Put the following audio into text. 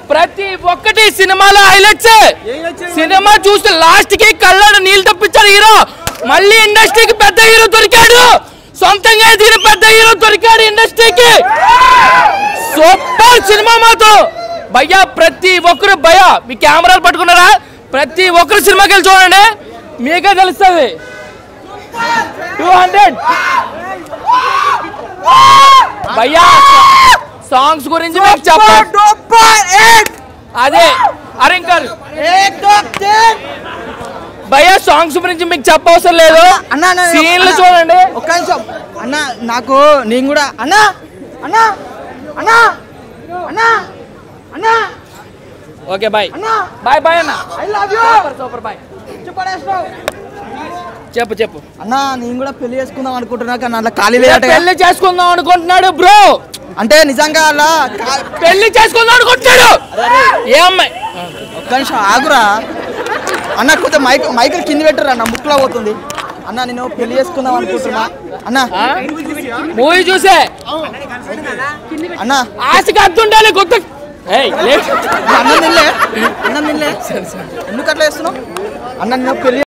ప్రతి ఒక్కటి సినిమాలో హైలైట్స్. సినిమా చూస్తే లాస్ట్ కి కళ్ళను నీళ్ళు తప్పించాడు హీరో. మళ్ళీ ఇండస్ట్రీకి పెద్ద హీరో దొరికాడు. సొంతంగా ఎదిగిన పెద్ద హీరో దొరికాడు ఇండస్ట్రీకి. సూపర్ సినిమా మాత్రం భయ్యా. ప్రతి ఒక్కరు భయ్యా మీ కెమెరాలు పట్టుకున్నారా? ప్రతి ఒక్కరు సినిమాకి వెళ్ళి చూడండి, మీకే తెలుస్తుంది. 200 భయ్యా. సాంగ్స్ గురించి మీకు చెప్పండి. అదే అరే ఇంకా భయ్యా సాంగ్స్ గురించి మీకు చెప్పవసరం లేదు. సీన్లు చూడండి. ఒక్క నిమిషం అన్న, నాకు నేను కూడా అన్నా అన్నా అన్నా అన్నా అన్నా. ఓకే బాయ్ బాయ్ బాయ్ అన్న. I love you. Super boy. చెప్పు చెప్పు అన్నా. నేను కూడా పెళ్లి చేసుకుందాం అనుకుంటున్నా, కానీ అలా ఖాళీ లేదట. పెళ్లి చేసుకుందాం అనుకుంటున్నాడు బ్రో. అంటే నిజంగా అలా పెళ్లి చేసుకుందాం అనుకుంటున్నాడు. ఏ అమ్మాయి? ఒక్క నిమిషం ఆగురా అన్న. కొంచెం మైకులు కింద పెట్టరా, నా ముక్కులో పోతుంది అన్న. నేను పెళ్లి చేసుకుందాం అనుకుంటున్నా అన్న. మూవీ చూసే అన్న ఆశకి అద్దుండాలి. కొత్త అన్నం తినలే ఎందుకు అట్లా చేస్తున్నావు అన్న? నేను పెళ్లి